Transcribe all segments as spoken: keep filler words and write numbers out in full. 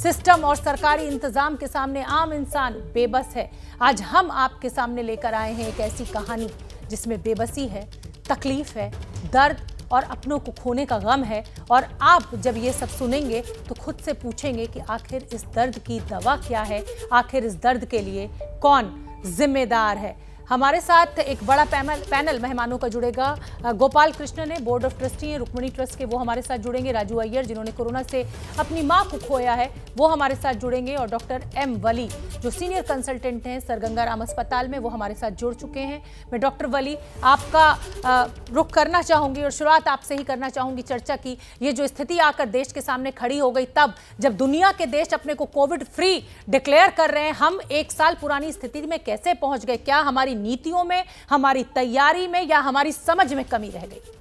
System और सरकारी इंतजाम के सामने आम इंसान बेबस है। आज हम आपके सामने लेकर आए हैं एक ऐसी कहानी जिसमें बेबसी है, तकलीफ है, दर्द और अपनों को खोने का गम है। और आप जब ये सब सुनेंगे तो खुद से पूछेंगे कि आखिर इस दर्द की दवा क्या है, आखिर इस दर्द के लिए कौन जिम्मेदार है। हमारे साथ एक बड़ा पैनल पैनल मेहमानों का जुड़ेगा। गोपाल कृष्ण ने बोर्ड ऑफ ट्रस्टी हैं रुक्मिणी ट्रस्ट के, वो हमारे साथ जुड़ेंगे। राजू अय्यर जिन्होंने कोरोना से अपनी मां को खोया है वो हमारे साथ जुड़ेंगे। और डॉक्टर एम वली जो सीनियर कंसल्टेंट हैं सर गंगाराम अस्पताल में, वो हमारे साथ जुड़ चुके हैं। मैं डॉक्टर वली आपका रुख करना चाहूंगी और शुरुआत आपसे ही करना चाहूंगी चर्चा की। ये जो स्थिति आकर देश के सामने खड़ी हो गई तब जब दुनिया के देश अपने को कोविड फ्री डिक्लेयर कर रहे हैं, हम एक साल पुरानी स्थिति में कैसे पहुंच गए? क्या हमारी नीतियों में, हमारी तैयारी में या हमारी समझ में कमी रह गई?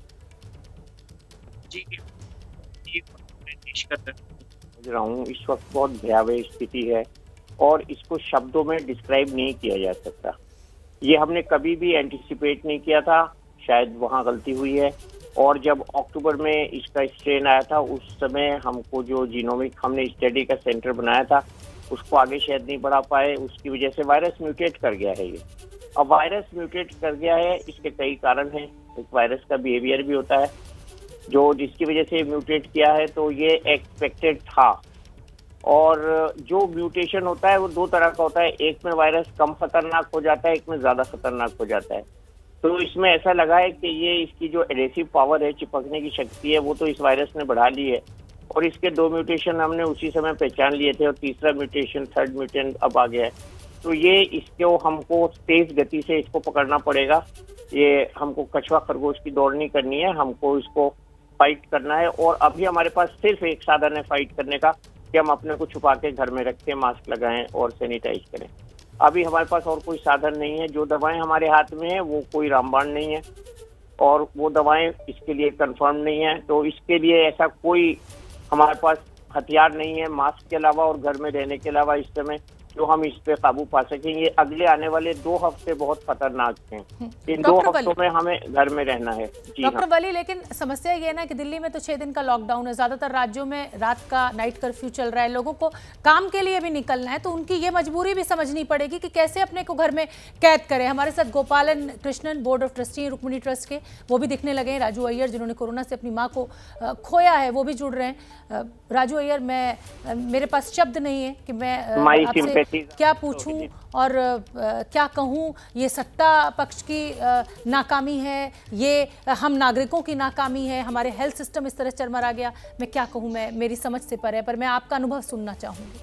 जी, समझ रहा हूँ इस वक्त बहुत भयावह स्थिति है और इसको शब्दों में डिस्क्राइब नहीं किया जा सकता। ये हमने कभी भी एंटिसिपेट नहीं किया था, शायद वहाँ गलती हुई है। और जब अक्टूबर में इसका स्ट्रेन आया था उस समय हमको जो जीनोमिक हमने स्टडी का सेंटर बनाया था उसको आगे शायद नहीं बढ़ा पाए, उसकी वजह से वायरस म्यूटेट कर गया है। ये अब वायरस म्यूटेट कर गया है, इसके कई कारण हैं। एक वायरस का बिहेवियर भी होता है जो जिसकी वजह से म्यूटेट किया है, तो ये एक्सपेक्टेड था। और जो म्यूटेशन होता है वो दो तरह का होता है, एक में वायरस कम खतरनाक हो जाता है, एक में ज्यादा खतरनाक हो जाता है। तो इसमें ऐसा लगा है कि ये इसकी जो एडेसिव पावर है, चिपकने की शक्ति है, वो तो इस वायरस ने बढ़ा ली है। और इसके दो म्यूटेशन हमने उसी समय पहचान लिए थे और तीसरा म्यूटेशन, थर्ड म्यूटेशन अब आ गया है। तो ये इसको हमको तेज गति से इसको पकड़ना पड़ेगा। ये हमको कछुआ खरगोश की दौड़ नहीं करनी है, हमको इसको फाइट करना है। और अभी हमारे पास सिर्फ एक साधन है फाइट करने का कि हम अपने को छुपा के घर में रखें, मास्क लगाएं और सैनिटाइज करें। अभी हमारे पास और कोई साधन नहीं है। जो दवाएं हमारे हाथ में है वो कोई रामबाण नहीं है और वो दवाएं इसके लिए कंफर्म नहीं है। तो इसके लिए ऐसा कोई हमारे पास हथियार नहीं है मास्क के अलावा और घर में रहने के अलावा इस समय जो हम इस पे काबू पा सकेंगे। अगले आने वाले दो हफ्ते बहुत खतरनाक हैं, इन दो हफ्तों में हमें घर में रहना है। जी डॉक्टर वली, लेकिन समस्या ये है ना कि दिल्ली में तो छह दिन का लॉकडाउन है, ज्यादातर राज्यों में रात का नाइट कर्फ्यू चल रहा है, लोगों को काम के लिए भी निकलना है, तो उनकी ये मजबूरी भी समझनी पड़ेगी कि कैसे अपने को घर में कैद करें। हमारे साथ Gopalan Krishnan board of trustee Rukmini trust के, वो भी दिखने लगे हैं। राजू अय्यर जिन्होंने कोरोना से अपनी माँ को खोया है वो भी जुड़ रहे हैं। राजू अय्यर, मैं मेरे पास शब्द नहीं है कि मैं आपसे क्या पूछूं और क्या कहूं। ये सत्ता पक्ष की नाकामी है, ये हम नागरिकों की नाकामी है, हमारे हेल्थ सिस्टम इस तरह चरमरा गया। मैं क्या कहूं, मैं मेरी समझ से परे है, पर मैं आपका अनुभव सुनना चाहूंगी।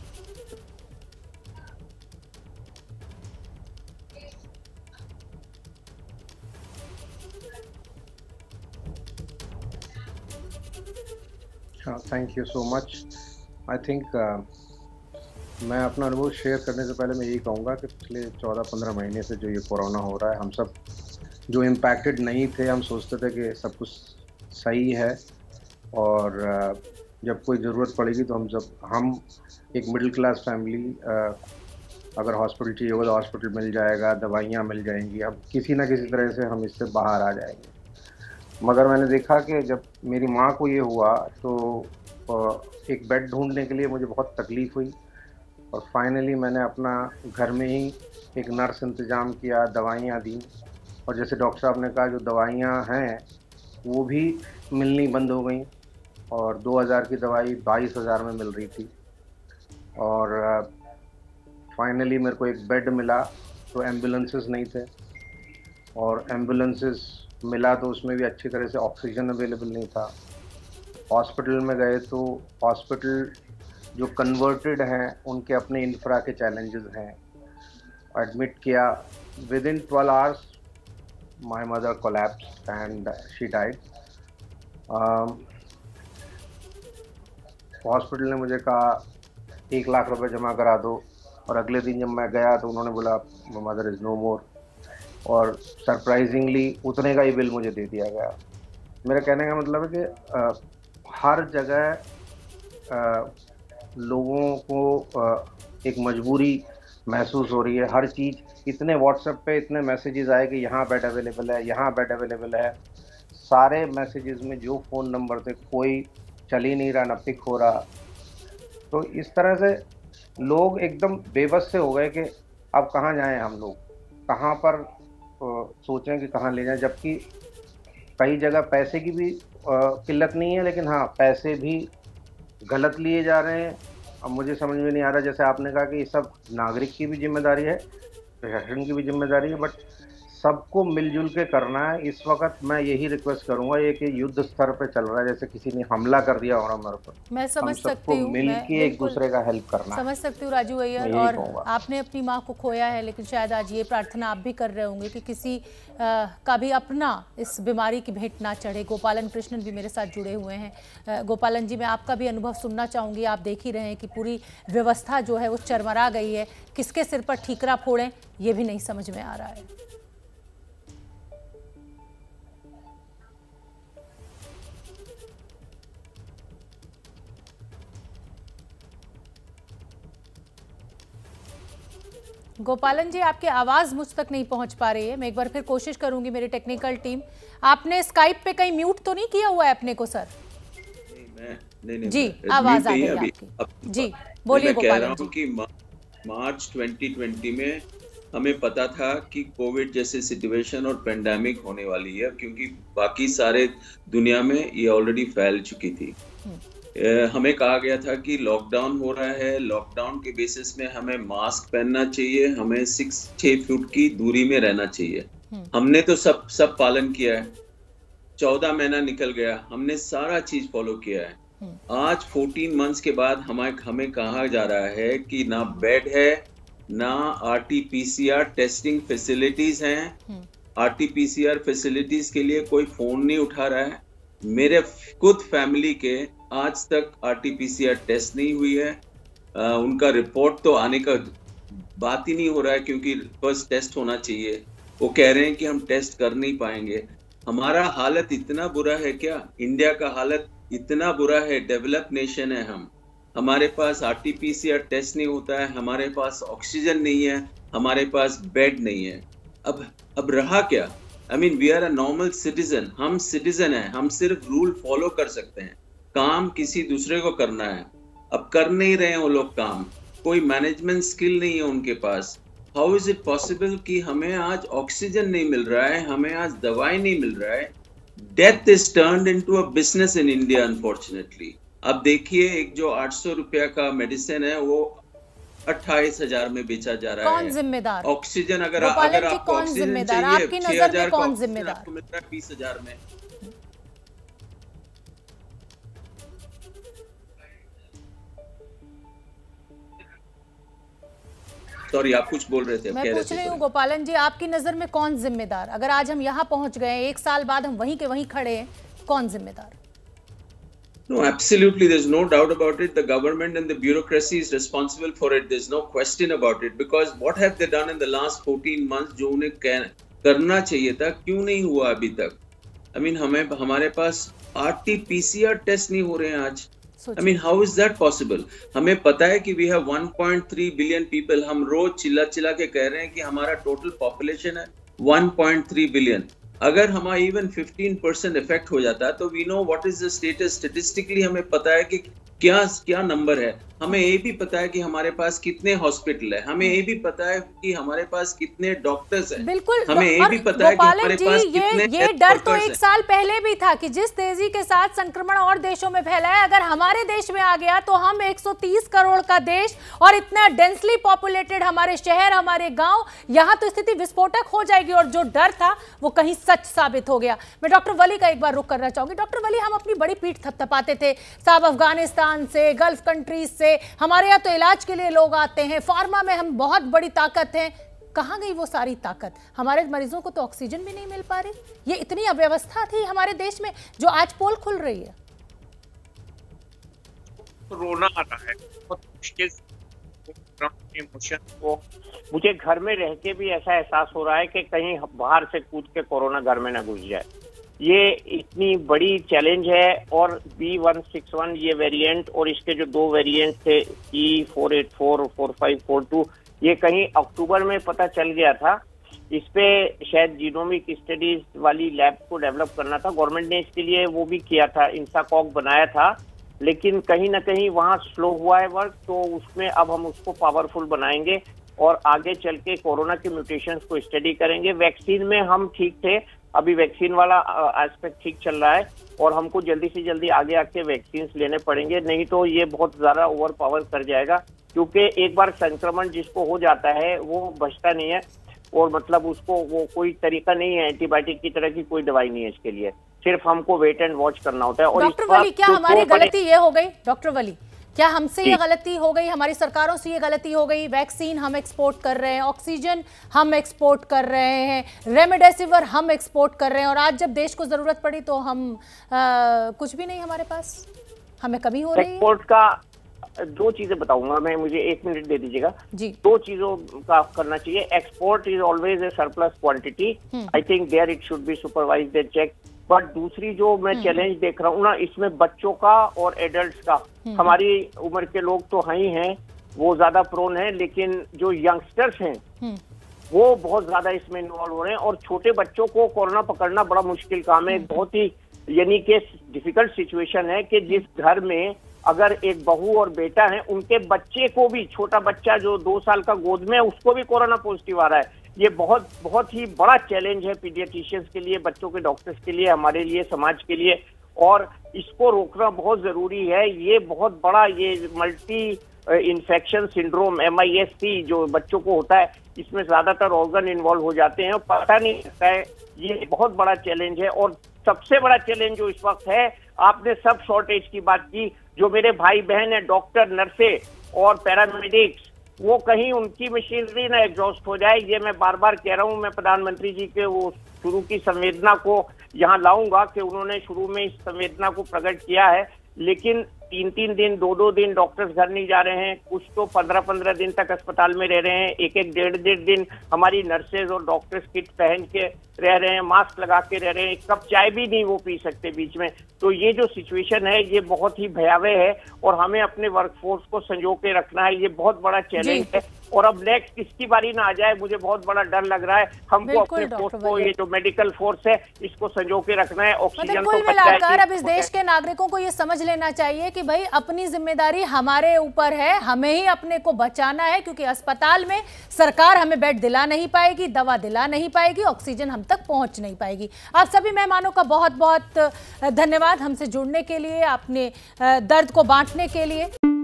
हाँ, thank you so much. I think मैं अपना अनुभव शेयर करने से पहले मैं यही कहूँगा कि पिछले चौदह पंद्रह महीने से जो ये कोरोना हो रहा है, हम सब जो इम्पैक्टेड नहीं थे, हम सोचते थे कि सब कुछ सही है और जब कोई ज़रूरत पड़ेगी तो हम जब हम एक मिडिल क्लास फैमिली, अगर हॉस्पिटल चाहिए होगा तो हॉस्पिटल मिल जाएगा, दवाइयाँ मिल जाएंगी, हम किसी ना किसी तरह से हम इससे बाहर आ जाएंगे। मगर मैंने देखा कि जब मेरी माँ को ये हुआ तो एक बेड ढूंढने के लिए मुझे बहुत तकलीफ़ हुई और फाइनली मैंने अपना घर में ही एक नर्स इंतज़ाम किया, दवाइयाँ दी। और जैसे डॉक्टर साहब ने कहा, जो दवाइयाँ हैं वो भी मिलनी बंद हो गई और दो हज़ार की दवाई बाईस हज़ार में मिल रही थी। और फाइनली मेरे को एक बेड मिला तो एम्बुलेंसेस नहीं थे, और एम्बुलेंसेस मिला तो उसमें भी अच्छी तरह से ऑक्सीजन अवेलेबल नहीं था। हॉस्पिटल में गए तो हॉस्पिटल जो कन्वर्टेड हैं उनके अपने इंफ्रा के चैलेंजेस हैं। एडमिट किया, within twelve hours my mother collapsed and she died. Hospital ने मुझे कहा एक लाख रुपए जमा करा दो, और अगले दिन जब मैं गया तो उन्होंने बोला मदर इज़ नो मोर, और सरप्राइजिंगली उतने का ही बिल मुझे दे दिया गया। मेरा कहने का मतलब है कि आ, हर जगह आ, लोगों को एक मजबूरी महसूस हो रही है। हर चीज़, इतने व्हाट्सएप पे इतने मैसेजेस आए कि यहाँ बेड अवेलेबल है, यहाँ बेड अवेलेबल है। सारे मैसेजेस में जो फ़ोन नंबर थे कोई चल ही नहीं रहा, ना पिक हो रहा। तो इस तरह से लोग एकदम बेबस से हो गए कि अब कहाँ जाएं हम लोग, कहाँ पर सोचें कि कहाँ ले जाएं, जबकि कई जगह पैसे की भी किल्लत नहीं है, लेकिन हाँ पैसे भी गलत लिए जा रहे हैं। अब मुझे समझ में नहीं आ रहा, जैसे आपने कहा कि ये सब नागरिक की भी जिम्मेदारी है, प्रशासन की भी जिम्मेदारी है, बट सबको मिलजुल के करना है। इस वक्त मैं यही रिक्वेस्ट करूंगा, ये कि युद्ध स्तर पे चल रहा है, जैसे किसी ने हमला कर दिया और हमारे पर, मैं समझ हम सकती हूँ, मिल के एक दूसरे का हेल्प करना समझ सकती हूँ राजू अय्यर। और आपने अपनी माँ को खोया है, लेकिन शायद आज ये प्रार्थना आप भी कर रहे होंगे कि किसी आ, का भी अपना इस बीमारी की भेंट ना चढ़े। गोपालन कृष्णन भी मेरे साथ जुड़े हुए हैं। गोपालन जी, मैं आपका भी अनुभव सुनना चाहूँगी। आप देख ही रहे हैं कि पूरी व्यवस्था जो है वो चरमरा गई है। किसके सिर पर ठीकरा फोड़ें ये भी नहीं समझ में आ रहा है। गोपालन जी, आपकी आवाज मुझ तक नहीं पहुंच पा रही है। मैं एक बार फिर कोशिश करूंगी, मेरी टेक्निकल टीम। आपने स्काइप पे कहीं म्यूट तो नहीं किया हुआ है अपने को सर? नहीं, मैं नहीं, नहीं, जी मैं, आवाज आ गई आपकी। जी बोलिए गोपालन जी। कि मार्च ट्वेंटी ट्वेंटी में हमें पता था कि कोविड जैसे सिचुएशन और पेंडेमिक होने वाली है, क्योंकि बाकी सारे दुनिया में ये ऑलरेडी फैल चुकी थी। हमें कहा गया था कि लॉकडाउन हो रहा है, लॉकडाउन के बेसिस में हमें मास्क पहनना चाहिए, हमें सिक्स छह फुट की दूरी में रहना चाहिए। हमने तो सब सब पालन किया है। चौदह महीना निकल गया, हमने सारा चीज फॉलो किया है। आज फोर्टीन मंथ्स के बाद हमें हमें कहा जा रहा है कि ना बेड है, ना आरटीपीसीआर टेस्टिंग फैसिलिटीज हैं। आरटीपीसीआर फैसिलिटीज के लिए कोई फोन नहीं उठा रहा है। मेरे खुद फैमिली के आज तक आरटीपीसीआर टेस्ट नहीं हुई है। आ, उनका रिपोर्ट तो आने का बात ही नहीं हो रहा है, क्योंकि फर्स्ट टेस्ट होना चाहिए। वो कह रहे हैं कि हम टेस्ट कर नहीं पाएंगे। हमारा हालत इतना बुरा है क्या? इंडिया का हालत इतना बुरा है? डेवलप नेशन है हम, हमारे पास आरटीपीसीआर टेस्ट नहीं होता है, हमारे पास ऑक्सीजन नहीं है, हमारे पास बेड नहीं है। अब अब रहा क्या? I mean we are a normal citizen, हम सिटीजन हैं, हम सिर्फ रूल फॉलो कर सकते हैं। काम किसी दूसरे को करना है। अब कर नहीं रहे हैं वो लोग काम, कोई मैनेजमेंट स्किल नहीं है उनके पास। हाउ इज इट पॉसिबल कि हमें आज ऑक्सीजन नहीं मिल रहा है, हमें आज दवाई नहीं मिल रहा है। Death is turned into a business in India unfortunately. अब देखिए, एक जो आठ सौ रुपया का मेडिसिन है वो अट्ठाईस हजार में बेचा जा रहा है। कौन जिम्मेदार? ऑक्सीजन अगर अगर आपको ऑक्सीजन चाहिए आपकी नजर में कौन जिम्मेदार? आपको मिल रहा है बीस हजार में। सॉरी, आप कुछ बोल रहे थे। मैं पूछ रही हूँ गोपालन जी, आपकी नजर में कौन जिम्मेदार? अगर आज हम यहाँ पहुंच गए, एक साल बाद हम वहीं के वहीं खड़े हैं, कौन जिम्मेदार? No, absolutely. There's no doubt about it. The government and the bureaucracy is responsible for it. There's no question about it. Because what have they done in the last fourteen months जो उन्हें करना चाहिए था, क्यों नहीं हुआ अभी तक? I mean, हमें हमारे पास आरटीपीसीआर टेस्ट नहीं हो रहे हैं आज। I mean, how is that possible? हमें पता है कि we have one point three billion people. हम रोज चिल्ला चिल्ला के कह रहे हैं कि हमारा टोटल पॉपुलेशन है one point three billion. अगर हमारा इवन फिफ्टीन परसेंट इफेक्ट हो जाता है तो we know what is the status. Statistically हमें पता है कि क्या क्या नंबर है। हमें ये भी पता है कि हमारे पास कितने हॉस्पिटल है, हमें ये भी पता है कि हमारे पास कितने डॉक्टर्स हैं। बिल्कुल, हमें ये भी पता है कि हमारे जी, पास ये, कितने ये डर तो एक साल पहले भी था कि जिस तेजी के साथ संक्रमण और देशों में फैला है, अगर हमारे देश में आ गया तो हम एक सौ तीस करोड़ का देश और इतना डेंसली पॉपुलेटेड हमारे शहर, हमारे गांव, यहाँ तो स्थिति विस्फोटक हो जाएगी। और जो डर था वो कहीं सच साबित हो गया। मैं डॉक्टर वली का एक बार रुख करना चाहूंगी। डॉक्टर वली, हम अपनी बड़ी पीठ थपथपाते थे साहब, अफगानिस्तान से, गल्फ कंट्रीज से हमारे यहाँ तो इलाज के लिए लोग आते हैं, फार्मा में हम बहुत बड़ी ताकत हैं। कहाँ गई वो सारी ताकत? हमारे मरीजों को तो ऑक्सीजन भी नहीं मिल पा रही। ये इतनी अव्यवस्था थी हमारे देश में जो आज पोल खुल रही है। रोना आता है, बहुत मुश्किल इमोशन को। मुझे घर में रह के भी ऐसा एहसास हो रहा है कि कहीं बाहर से कूद के कोरोना घर में ना घुस जाए। ये इतनी बड़ी चैलेंज है। और बी वन सिक्स वन ये वेरिएंट और इसके जो दो वेरिएंट थे ई फोर एट फोर और फोर फाइव फोर टू, ये कहीं अक्टूबर में पता चल गया था। इस पे शायद जीनोमिक स्टडीज वाली लैब को डेवलप करना था, गवर्नमेंट ने इसके लिए वो भी किया था, इंसाकॉक बनाया था। लेकिन कहीं ना कहीं वहाँ स्लो हुआ है वर्क, तो उसमें अब हम उसको पावरफुल बनाएंगे और आगे चल के कोरोना के म्यूटेशंस को स्टडी करेंगे। वैक्सीन में हम ठीक थे, अभी वैक्सीन वाला एस्पेक्ट ठीक चल रहा है और हमको जल्दी से जल्दी आगे आके वैक्सीन लेने पड़ेंगे, नहीं तो ये बहुत ज्यादा ओवर पावर कर जाएगा, क्योंकि एक बार संक्रमण जिसको हो जाता है वो बचता नहीं है और मतलब उसको वो कोई तरीका नहीं है, एंटीबायोटिक की तरह की कोई दवाई नहीं है इसके लिए, सिर्फ हमको वेट एंड वॉच करना होता है। और डॉक्टर वली, क्या हमारी गलती ये हो गई डॉक्टर वली, क्या हमसे ये गलती हो गई, हमारी सरकारों से ये गलती हो गई, वैक्सीन हम एक्सपोर्ट कर रहे हैं, ऑक्सीजन हम एक्सपोर्ट कर रहे हैं, रेमडेसिविर हम एक्सपोर्ट कर रहे हैं और आज जब देश को जरूरत पड़ी तो हम आ, कुछ भी नहीं हमारे पास, हमें कमी हो रही है। एक्सपोर्ट का दो चीजें बताऊंगा मैं, मुझे एक मिनट दे दीजिएगा जी। दो चीजों का करना चाहिए। Export is always a surplus quantity, I think there it should be supervised and check. But दूसरी जो मैं चैलेंज देख रहा हूँ ना, इसमें बच्चों का और एडल्ट्स का, हमारी उम्र के लोग तो हैं ही हैं, वो ज्यादा प्रोन हैं, लेकिन जो यंगस्टर्स हैं वो बहुत ज्यादा इसमें इन्वॉल्व हो रहे हैं और छोटे बच्चों को कोरोना पकड़ना बड़ा मुश्किल काम है। बहुत ही यानी कि डिफिकल्ट सिचुएशन है कि जिस घर में अगर एक बहू और बेटा है, उनके बच्चे को भी, छोटा बच्चा जो दो साल का गोद में है, उसको भी कोरोना पॉजिटिव आ रहा है। ये बहुत बहुत ही बड़ा चैलेंज है पीडियाट्रिशियंस के लिए, बच्चों के डॉक्टर्स के लिए, हमारे लिए, समाज के लिए, और इसको रोकना बहुत जरूरी है। ये बहुत बड़ा ये multi infection syndrome M I S C जो बच्चों को होता है, इसमें ज्यादातर ऑर्गन इन्वॉल्व हो जाते हैं और पता नहीं लगता है। ये बहुत बड़ा चैलेंज है और सबसे बड़ा चैलेंज जो इस वक्त है, आपने सब शॉर्टेज की बात की, जो मेरे भाई बहन है, डॉक्टर, नर्से और पैरामेडिक्स, वो कहीं उनकी मशीनरी ना एग्जॉस्ट हो जाए। ये मैं बार बार कह रहा हूँ, मैं प्रधानमंत्री जी के वो शुरू की संवेदना को यहाँ लाऊंगा कि उन्होंने शुरू में इस संवेदना को प्रकट किया है, लेकिन तीन तीन दिन, दो दो दिन डॉक्टर्स घर नहीं जा रहे हैं, कुछ तो पंद्रह पंद्रह दिन तक अस्पताल में रह रहे हैं, एक एक डेढ़ डेढ़ दिन हमारी नर्सेज और डॉक्टर्स किट पहन के रह रहे हैं, मास्क लगा के रह रहे हैं, एक कप चाय भी नहीं वो पी सकते बीच में। तो ये जो सिचुएशन है ये बहुत ही भयावह है और हमें अपने वर्कफोर्स को संजो के रखना है। ये बहुत बड़ा चैलेंज है और अब नेक्स्ट किसकी बारी ना आ जाए, मुझे बहुत बड़ा डर लग रहा है। हमको अपने फोर्स को, ये जो मेडिकल फोर्स है, इसको संजो के रखना है। ऑक्सीजन कुल मिलाकर अब इस देश के नागरिकों को ये समझ लेना चाहिए कि भाई अपनी जिम्मेदारी हमारे ऊपर है, हमें ही अपने को बचाना है, क्योंकि अस्पताल में सरकार हमें बेड दिला नहीं पाएगी, दवा दिला नहीं पाएगी, ऑक्सीजन हम तक पहुंच नहीं पाएगी। आप सभी मेहमानों का बहुत बहुत धन्यवाद हमसे जुड़ने के लिए, अपने दर्द को बांटने के लिए।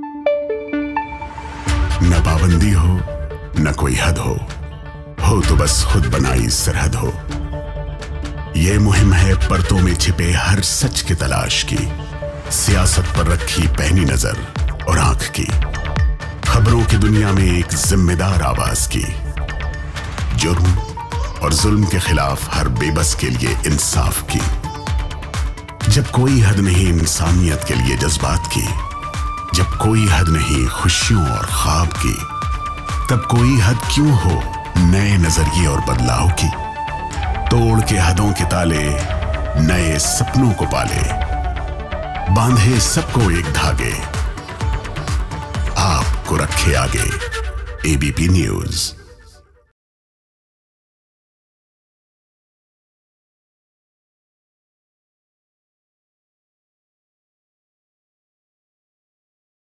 न पाबंदी हो न कोई हद हो, हो तो बस खुद बनाई सरहद हो। ये मुहिम है परतों में छिपे हर सच की तलाश की, सियासत पर रखी पैनी नजर और आंख की, खबरों की दुनिया में एक जिम्मेदार आवाज की, जुर्म और जुल्म के खिलाफ हर बेबस के लिए इंसाफ की। जब कोई हद नहीं इंसानियत के लिए जज्बात की, जब कोई हद नहीं खुशियों और ख्वाब की, तब कोई हद क्यों हो नए नजरिए और बदलाव की। तोड़ के हदों के ताले नए सपनों को पाले, बांधे सबको एक धागे, आपको रखे आगे एबीपी न्यूज।